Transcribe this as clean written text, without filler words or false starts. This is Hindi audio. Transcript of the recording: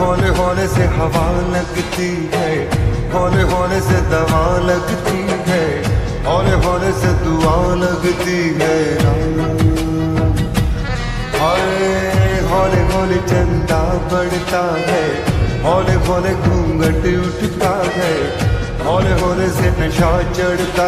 होने होने से हवा लगती है, होने होने से दवा लगती है, होने होने से दुआ लगती है। हौले हौले चंदा बढ़ता है, हौले हौले घूंघट उठता है, हौले हौले से नशा चढ़ता